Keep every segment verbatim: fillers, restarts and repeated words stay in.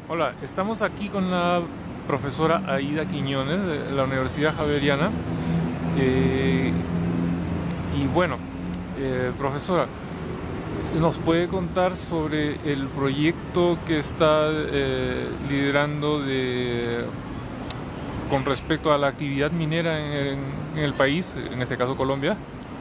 Hola, estamos aquí con la profesora Aida Quiñones de la Universidad Javeriana. Eh, y bueno, eh, profesora, ¿nos puede contar sobre el proyecto que está eh, liderando de, con respecto a la actividad minera en, en el país, en este caso Colombia?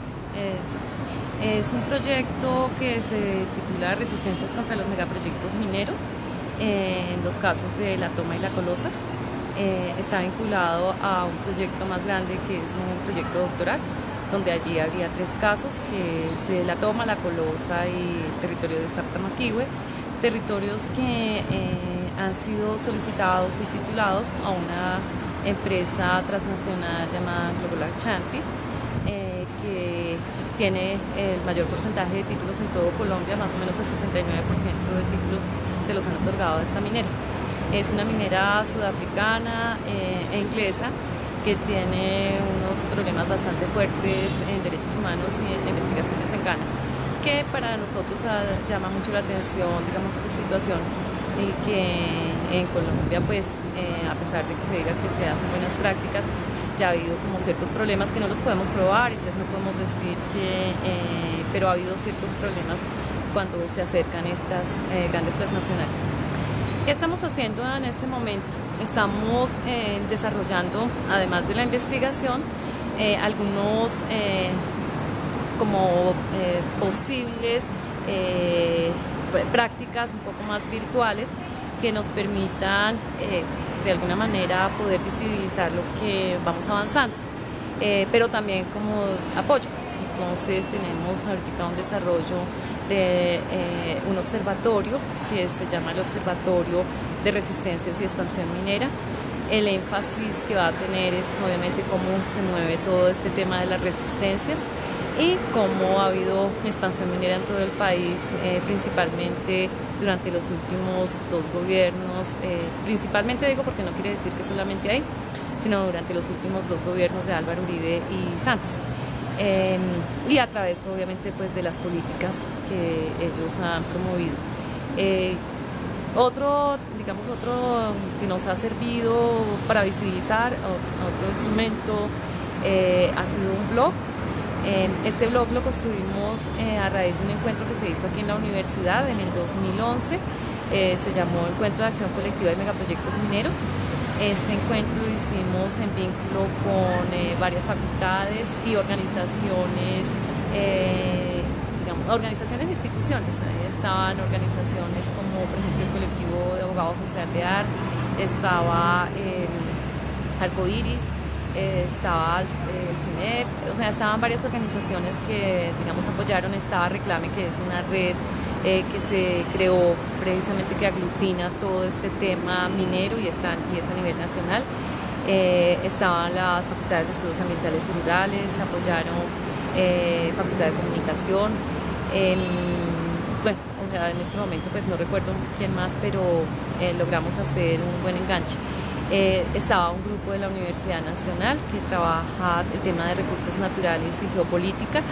Es, es un proyecto que se titula Resistencias contra los megaproyectos mineros, eh, en los casos de La Toma y La Colosa. Eh, está vinculado a un proyecto más grande que es un proyecto doctoral, donde allí habría tres casos, que es La Toma, La Colosa y el territorio de Startamaquihue, territorios que eh, han sido solicitados y titulados a una empresa transnacional llamada Global Ashanti, eh, que tiene el mayor porcentaje de títulos en todo Colombia, más o menos el sesenta y nueve por ciento de títulos se los han otorgado a esta minera. Es una minera sudafricana eh, e inglesa que tiene unos problemas bastante fuertes en derechos humanos y en investigaciones en Ghana, que para nosotros uh, llama mucho la atención, digamos, esta situación, y que en Colombia, pues, eh, a pesar de que se diga que se hacen buenas prácticas, ya ha habido como ciertos problemas que no los podemos probar, entonces no podemos decir que, eh, pero ha habido ciertos problemas cuando se acercan estas eh, grandes transnacionales. ¿Qué estamos haciendo en este momento? Estamos eh, desarrollando, además de la investigación, eh, algunos eh, como eh, posibles eh, prácticas un poco más virtuales que nos permitan eh, de alguna manera poder visibilizar lo que vamos avanzando, eh, pero también como apoyo. Entonces tenemos ahorita un desarrollo de eh, un observatorio que se llama el Observatorio de Resistencias y Expansión Minera. El énfasis que va a tener es obviamente cómo se mueve todo este tema de las resistencias y cómo ha habido expansión minera en todo el país, eh, principalmente durante los últimos dos gobiernos, eh, principalmente digo porque no quiere decir que solamente ahí, sino durante los últimos dos gobiernos de Álvaro Uribe y Santos. Eh, y a través obviamente pues de las políticas que ellos han promovido. Eh, otro, digamos, otro que nos ha servido para visibilizar, otro instrumento, eh, ha sido un blog. Eh, este blog lo construimos eh, a raíz de un encuentro que se hizo aquí en la universidad en el dos mil once, eh, se llamó Encuentro de Acción Colectiva de Megaproyectos Mineros. Este encuentro lo hicimos en vínculo con eh, varias facultades y organizaciones, eh, digamos, organizaciones e instituciones. Ahí estaban organizaciones como, por ejemplo, el colectivo de abogados José Alvear, estaba eh, Arcoiris, eh, estaba eh, el CINEP, o sea, estaban varias organizaciones que, digamos, apoyaron. Estaba Reclame, que es una red Eh, que se creó precisamente, que aglutina todo este tema minero y, están, y es a nivel nacional. Eh, estaban las facultades de estudios ambientales y rurales, apoyaron eh, facultad de comunicación. Eh, bueno, o sea, en este momento pues no recuerdo quién más, pero eh, logramos hacer un buen enganche. Eh, estaba un grupo de la Universidad Nacional que trabaja el tema de recursos naturales y geopolítica.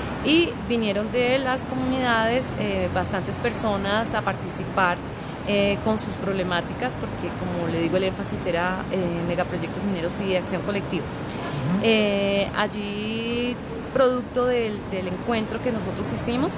Y vinieron de las comunidades eh, bastantes personas a participar eh, con sus problemáticas, porque, como le digo, el énfasis era eh, megaproyectos mineros y acción colectiva. Uh-huh. eh, allí, producto del, del encuentro que nosotros hicimos,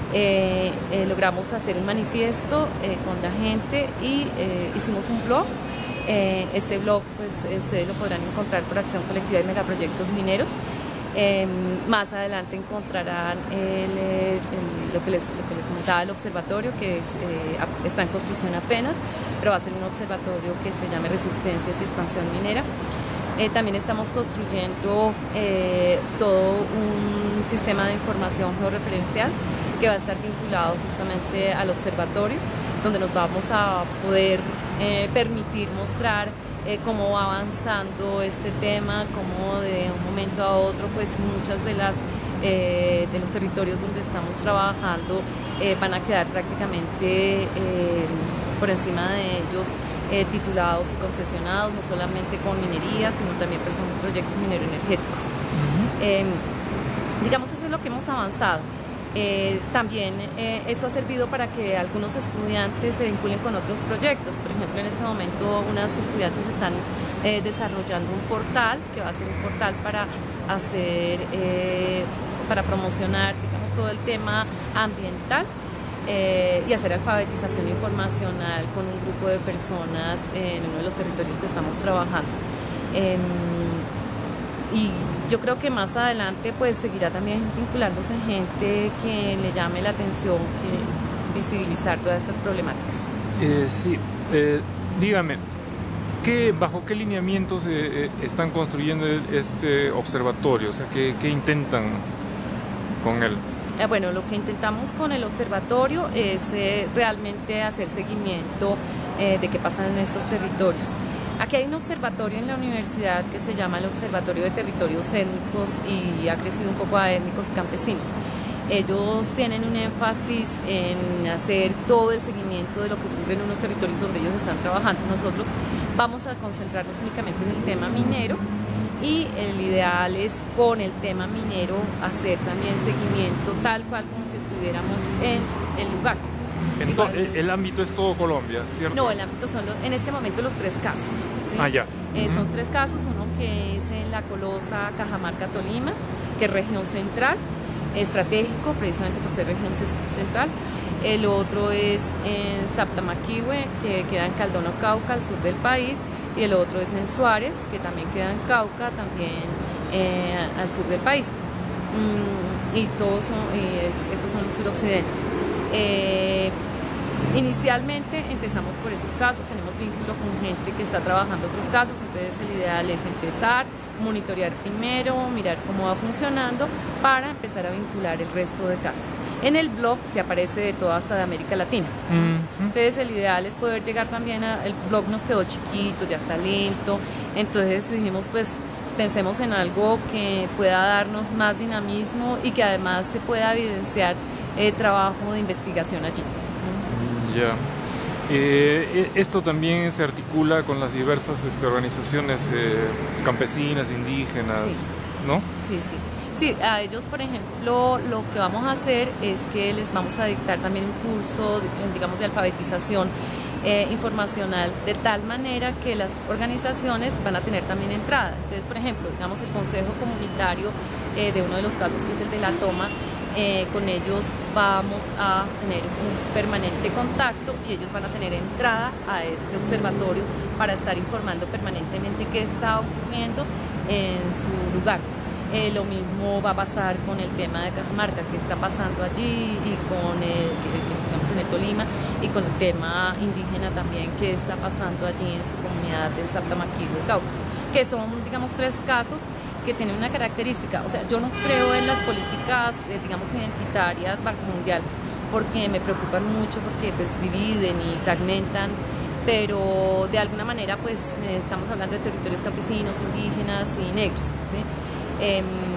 eh, eh, logramos hacer un manifiesto eh, con la gente y eh, hicimos un blog. Eh, este blog, pues, ustedes lo podrán encontrar por Acción Colectiva y Megaproyectos Mineros. Eh, más adelante encontrarán el, el, lo, que les, lo que les comentaba, el observatorio, que es, eh, está en construcción apenas, pero va a ser un observatorio que se llame Resistencias y Expansión Minera. Eh, también estamos construyendo eh, todo un sistema de información georreferencial que va a estar vinculado justamente al observatorio, donde nos vamos a poder eh, permitir mostrar Eh, cómo va avanzando este tema, cómo de un momento a otro pues muchas de las eh, de los territorios donde estamos trabajando eh, van a quedar prácticamente eh, por encima de ellos eh, titulados y concesionados, no solamente con minería, sino también pues son proyectos mineroenergéticos. Uh-huh. eh, digamos, eso es lo que hemos avanzado. Eh, también eh, esto ha servido para que algunos estudiantes se vinculen con otros proyectos. Por ejemplo, en este momento unas estudiantes están eh, desarrollando un portal que va a ser un portal para hacer, eh, para promocionar, digamos, todo el tema ambiental eh, y hacer alfabetización informacional con un grupo de personas en uno de los territorios que estamos trabajando. Eh, y yo creo que más adelante pues seguirá también vinculándose gente que le llame la atención, que visibilizar todas estas problemáticas. Eh, sí, eh, dígame, ¿qué, ¿bajo qué lineamientos eh, están construyendo este observatorio? O sea, ¿qué, qué intentan con él? Eh, bueno, lo que intentamos con el observatorio es eh, realmente hacer seguimiento eh, de qué pasa en estos territorios. Aquí hay un observatorio en la universidad que se llama el Observatorio de Territorios Étnicos y ha crecido un poco a étnicos y campesinos. Ellos tienen un énfasis en hacer todo el seguimiento de lo que ocurre en unos territorios donde ellos están trabajando. Nosotros vamos a concentrarnos únicamente en el tema minero y el ideal es con el tema minero hacer también seguimiento tal cual como si estuviéramos en el lugar. Entonces, el, el ámbito es todo Colombia, ¿cierto? No, el ámbito son los, en este momento los tres casos. ¿sí? Ah, ya. Eh, uh-huh. Son tres casos, uno que es en la Colosa, Cajamarca, Tolima, que es región central, estratégico, precisamente por ser región central. El otro es en Saptamaquihue, que queda en Caldona, Cauca, al sur del país. Y el otro es en Suárez, que también queda en Cauca, también eh, al sur del país. Mm, y todos son, y estos son los suroccidentes. Eh, inicialmente empezamos por esos casos, tenemos vínculo con gente que está trabajando otros casos, entonces el ideal es empezar, monitorear primero, mirar cómo va funcionando para empezar a vincular el resto de casos. En el blog se aparece de todo hasta de América Latina. Uh-huh. Entonces el ideal es poder llegar también a, el blog nos quedó chiquito, ya está lento, entonces dijimos pues pensemos en algo que pueda darnos más dinamismo y que además se pueda evidenciar el trabajo de investigación allí. Ya. Yeah. Eh, esto también se articula con las diversas este, organizaciones eh, campesinas, indígenas, sí. ¿no? Sí, sí. Sí, a ellos, por ejemplo, lo que vamos a hacer es que les vamos a dictar también un curso, digamos, de alfabetización eh, informacional, de tal manera que las organizaciones van a tener también entrada. Entonces, por ejemplo, digamos, el Consejo Comunitario eh, de uno de los casos, que es el de la toma, Eh, con ellos vamos a tener un permanente contacto y ellos van a tener entrada a este observatorio para estar informando permanentemente qué está ocurriendo en su lugar. Eh, lo mismo va a pasar con el tema de Cajamarca, qué está pasando allí, y con el, digamos, en el Tolima, y con el tema indígena también, qué está pasando allí en su comunidad de Saptamaquihue, Cauca, que son, digamos, tres casos que tienen una característica. O sea, yo no creo en las políticas, eh, digamos, identitarias, Banco Mundial, porque me preocupan mucho, porque pues dividen y fragmentan, pero de alguna manera pues eh, estamos hablando de territorios campesinos, indígenas y negros, ¿sí? Eh,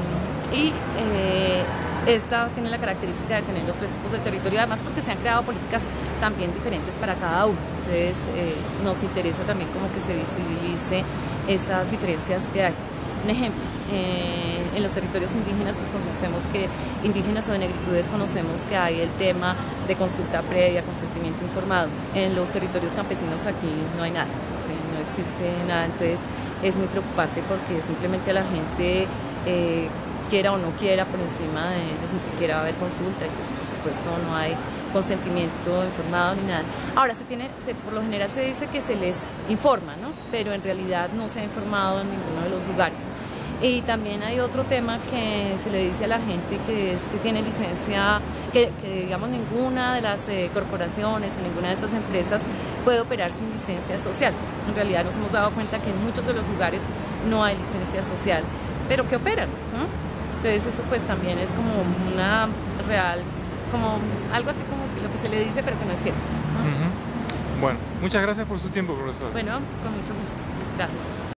y eh, esta tiene la característica de tener los tres tipos de territorio, además porque se han creado políticas también diferentes para cada uno. Entonces eh, nos interesa también como que se visibilice esas diferencias que hay. Un ejemplo, eh, en los territorios indígenas pues conocemos que, indígenas o de negritudes, conocemos que hay el tema de consulta previa, consentimiento informado. En los territorios campesinos aquí no hay nada, ¿sí? No existe nada, entonces es muy preocupante porque simplemente a la gente, eh, quiera o no quiera, por encima de ellos ni siquiera va a haber consulta y pues, por supuesto no hay consentimiento informado ni nada. Ahora, se tiene, se, por lo general se dice que se les informa, ¿no? Pero en realidad no se ha informado en ninguno de los lugares. Y también hay otro tema que se le dice a la gente, que es que tiene licencia, que, que digamos ninguna de las eh, corporaciones o ninguna de estas empresas puede operar sin licencia social. En realidad nos hemos dado cuenta que en muchos de los lugares no hay licencia social, pero que operan, ¿no? Entonces eso pues también es como una real, como algo así como lo que se le dice, pero que no es cierto, ¿no? Uh-huh. Bueno, muchas gracias por su tiempo, profesor. Bueno, con mucho gusto. Gracias.